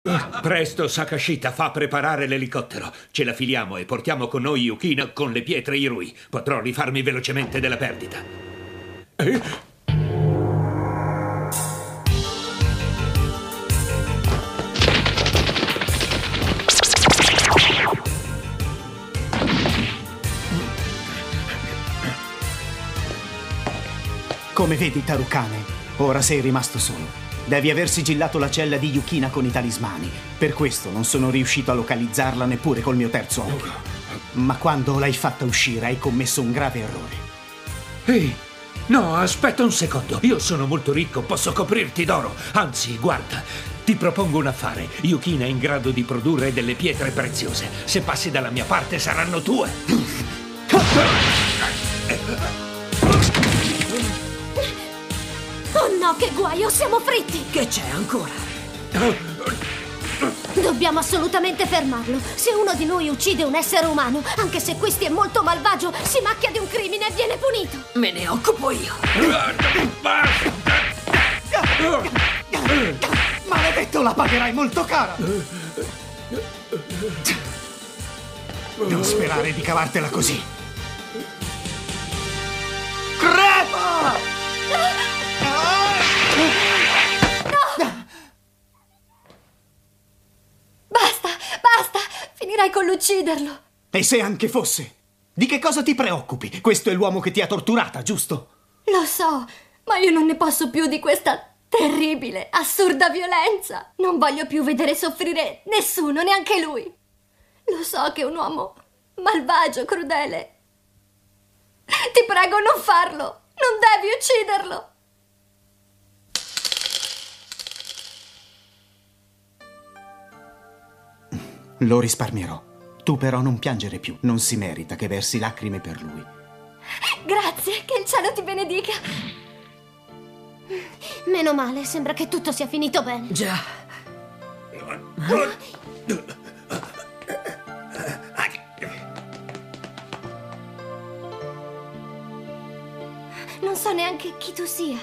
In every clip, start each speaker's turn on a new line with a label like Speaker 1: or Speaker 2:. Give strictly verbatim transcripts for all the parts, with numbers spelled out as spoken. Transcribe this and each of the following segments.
Speaker 1: Presto, Sakashita, fa preparare l'elicottero. Ce la filiamo e portiamo con noi Yukina con le pietre Irui. Potrò rifarmi velocemente della perdita. Eh?
Speaker 2: Come vedi, Tarukane, ora sei rimasto solo. Devi aver sigillato la cella di Yukina con i talismani. Per questo non sono riuscito a localizzarla neppure col mio terzo occhio. Ma quando l'hai fatta uscire hai commesso un grave errore.
Speaker 1: Ehi, no, aspetta un secondo. Io sono molto ricco, posso coprirti d'oro. Anzi, guarda, ti propongo un affare. Yukina è in grado di produrre delle pietre preziose. Se passi dalla mia parte saranno tue.
Speaker 3: Oh no, che guaio, siamo fritti!
Speaker 4: Che c'è ancora?
Speaker 3: Dobbiamo assolutamente fermarlo. Se uno di noi uccide un essere umano, anche se questi è molto malvagio, si macchia di un crimine e viene punito.
Speaker 4: Me ne occupo io.
Speaker 2: Maledetto, la pagherai molto cara! Non sperare di cavartela così. Crepa!
Speaker 3: Basta, basta! Finirai con l'ucciderlo.
Speaker 2: E se anche fosse? Di che cosa ti preoccupi? Questo è l'uomo che ti ha torturata, giusto?
Speaker 3: Lo so, ma io non ne posso più di questa terribile, assurda violenza. Non voglio più vedere soffrire nessuno, neanche lui. Lo so che è un uomo malvagio, crudele. Ti prego, non farlo! Non devi ucciderlo!
Speaker 2: Lo risparmierò. Tu però non piangere più. Non si merita che versi lacrime per lui.
Speaker 3: Grazie, che il cielo ti benedica. Meno male, sembra che tutto sia finito bene.
Speaker 4: Già.
Speaker 3: Non so neanche chi tu sia.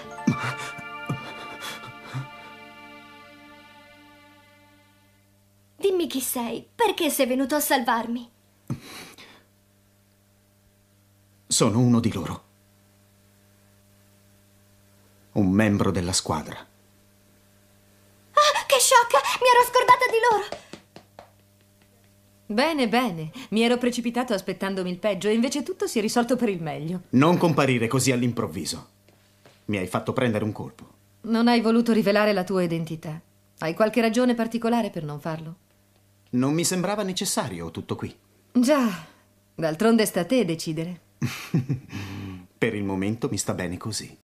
Speaker 3: Dimmi chi sei. Perché sei venuto a salvarmi?
Speaker 2: Sono uno di loro. Un membro della squadra.
Speaker 3: Ah, che sciocca! Mi ero scordata di loro!
Speaker 5: Bene, bene. Mi ero precipitato aspettandomi il peggio e invece tutto si è risolto per il meglio.
Speaker 2: Non comparire così all'improvviso. Mi hai fatto prendere un colpo.
Speaker 5: Non hai voluto rivelare la tua identità. Hai qualche ragione particolare per non farlo?
Speaker 2: Non mi sembrava necessario tutto qui.
Speaker 5: Già, d'altronde sta a te decidere.
Speaker 2: Per il momento mi sta bene così.